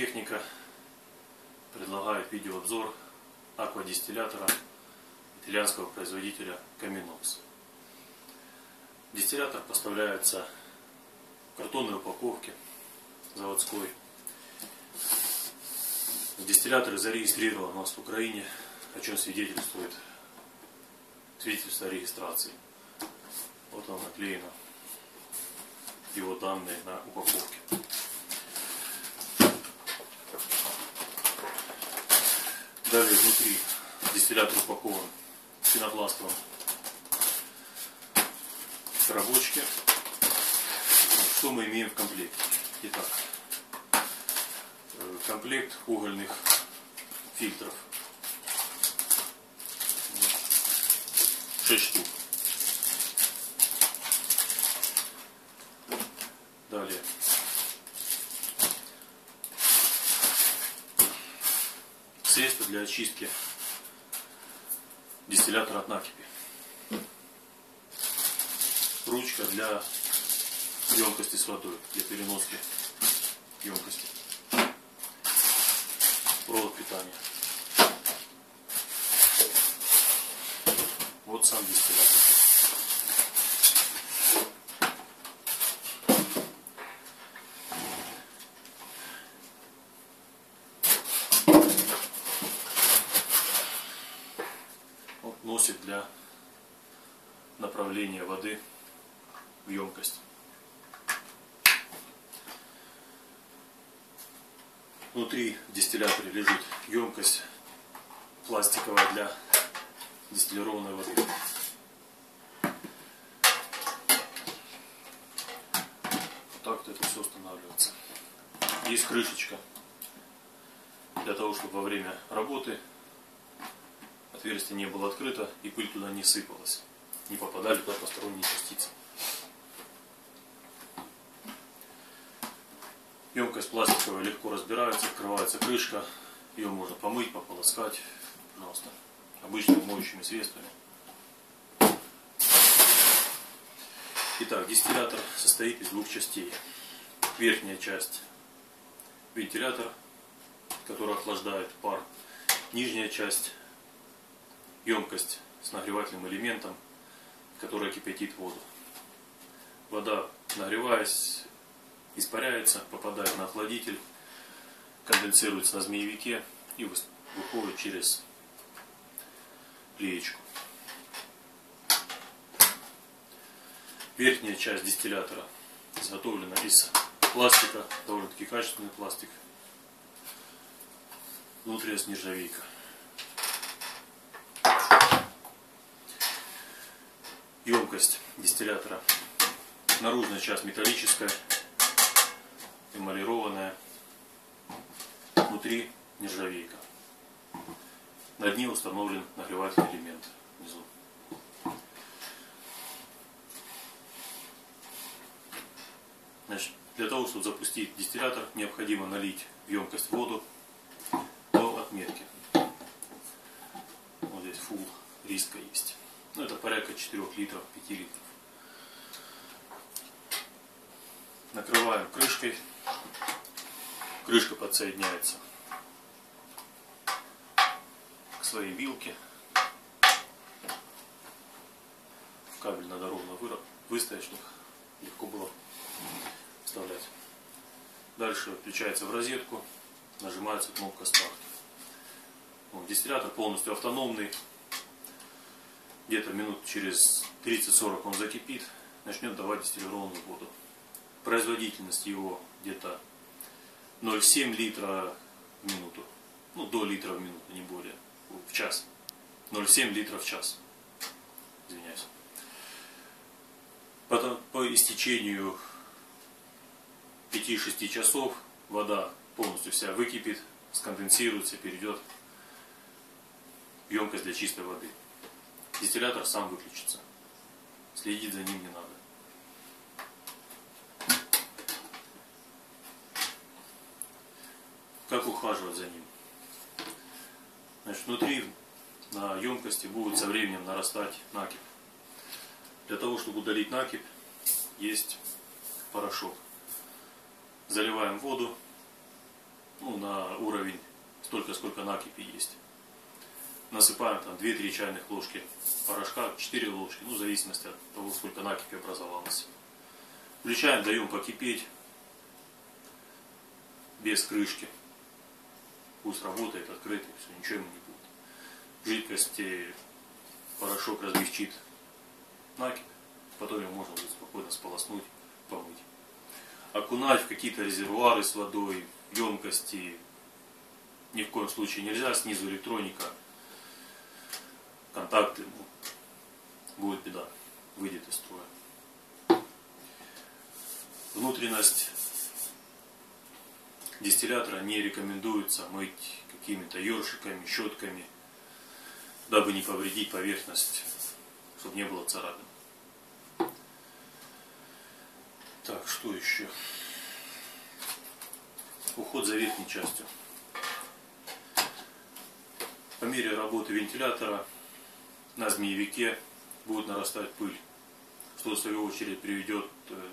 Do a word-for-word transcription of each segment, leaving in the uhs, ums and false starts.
Акватехника предлагает видеообзор аквадистиллятора итальянского производителя Каминокс. Дистиллятор поставляется в картонной упаковке заводской. Дистиллятор зарегистрирован у нас в Украине, о чем свидетельствует свидетельство о регистрации. Вот он наклеено, его данные на упаковке. Далее внутри дистиллятор упакован в пенопластовом коробочке. Что мы имеем в комплекте? Итак, комплект угольных фильтров. шесть штук. Далее средство для очистки дистиллятора от накипи. Ручка для емкости с водой, для переноски емкости. Провод питания. Вот сам дистиллятор. Вот носик для направления воды в емкость. Внутри в дистилляторе лежит емкость пластиковая для дистиллированной воды. Вот так вот это все устанавливается. Есть крышечка для того, чтобы во время работы отверстие не было открыто и пыль туда не сыпалась, не попадали туда посторонние частицы. Емкость пластиковая легко разбирается, открывается крышка, ее можно помыть, пополоскать, пожалуйста, обычными моющими средствами. Итак, дистиллятор состоит из двух частей. Верхняя часть — вентилятор, который охлаждает пар. Нижняя часть — емкость с нагревательным элементом, которая кипятит воду. Вода, нагреваясь, испаряется, попадает на охладитель, конденсируется на змеевике и выходит через плеечку. Верхняя часть дистиллятора изготовлена из пластика, довольно-таки качественный пластик. Внутри нержавейка. Емкость дистиллятора. Наружная часть металлическая, эмалированная, внутри нержавейка. На дне установлен нагревательный элемент внизу. Значит, для того, чтобы запустить дистиллятор, необходимо налить в емкость воду до отметки. Вот здесь full риска есть. Ну, это порядка четырёх литров, пяти литров. Накрываем крышкой. Крышка подсоединяется к своей вилке. Кабель надо ровно выставить, чтобы легко было вставлять. Дальше включается в розетку, нажимается кнопка старт. Вот, дистиллятор полностью автономный. Где-то минут через тридцать-сорок он закипит, начнет давать дистиллированную воду. Производительность его где-то ноль целых семь десятых литра в минуту. Ну, до литра в минуту, не более. В час. ноль целых семь десятых литра в час. Извиняюсь. Потом, по истечению пяти-шести часов вода полностью вся выкипит, сконденсируется, перейдет в емкость для чистой воды. Дистиллятор сам выключится. Следить за ним не надо. Как ухаживать за ним? Значит, внутри на емкости будет со временем нарастать накипь. Для того, чтобы удалить накипь, есть порошок. Заливаем воду, ну, на уровень столько, сколько накипи есть. Насыпаем там две-три чайных ложки порошка, четыре ложки, ну, в зависимости от того, сколько накипи образовалось. Включаем, даем покипеть без крышки. Пусть работает открытый, все, ничего ему не будет. В жидкости порошок размягчит накипь, потом его можно будет спокойно сполоснуть, помыть. Окунать в какие-то резервуары с водой, емкости ни в коем случае нельзя, снизу электроника, контакты, ну, будет беда, выйдет из строя. Внутренность дистиллятора не рекомендуется мыть какими-то ёршиками, щетками, дабы не повредить поверхность, чтобы не было царапин. Так, что еще? Уход за верхней частью. По мере работы вентилятора на змеевике будет нарастать пыль, что в свою очередь приведет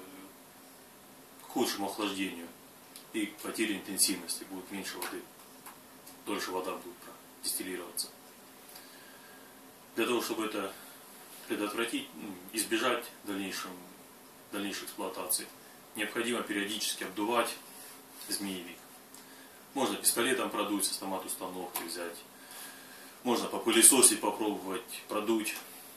к худшему охлаждению и к потере интенсивности, будет меньше воды, дольше вода будет дистиллироваться. Для того, чтобы это предотвратить, избежать дальнейшем, дальнейшей эксплуатации, необходимо периодически обдувать змеевик. Можно пистолетом продуть, с автомат установки взять. Можно попылесосить, попробовать продуть.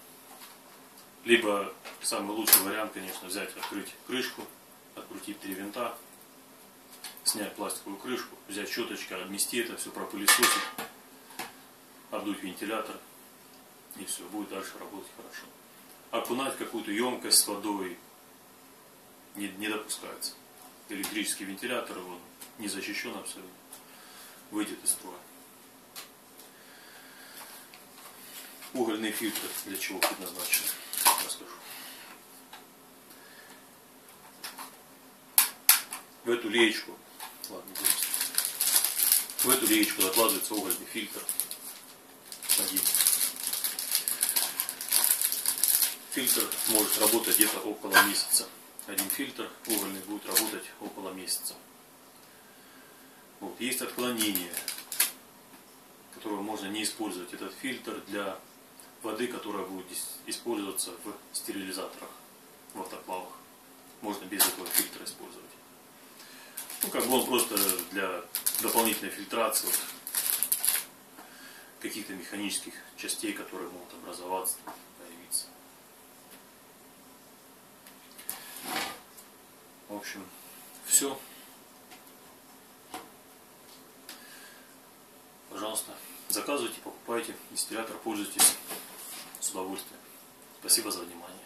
Либо самый лучший вариант, конечно, взять, открыть крышку, открутить три винта, снять пластиковую крышку, взять щеточкой, обмести это все, пропылесосить, обдуть вентилятор, и все, будет дальше работать хорошо. Окунать какую-то емкость с водой не, не допускается. Электрический вентилятор, он не защищен абсолютно, выйдет из строя. Угольные фильтры для чего предназначены, расскажу. В эту леечку, ладно, в эту леечку закладывается угольный фильтр. Один. Фильтр может работать где-то около месяца. Один фильтр угольный будет работать около месяца. Вот. Есть отклонение, которое можно не использовать. Этот фильтр для воды, которая будет использоваться в стерилизаторах, в автоклавах. Можно без этого фильтра использовать. Ну, как бы он просто для дополнительной фильтрации вот, каких-то механических частей, которые могут образоваться, появиться. В общем, все. Пожалуйста, заказывайте, покупайте, дистиллятор, пользуйтесь с удовольствием. Спасибо за внимание.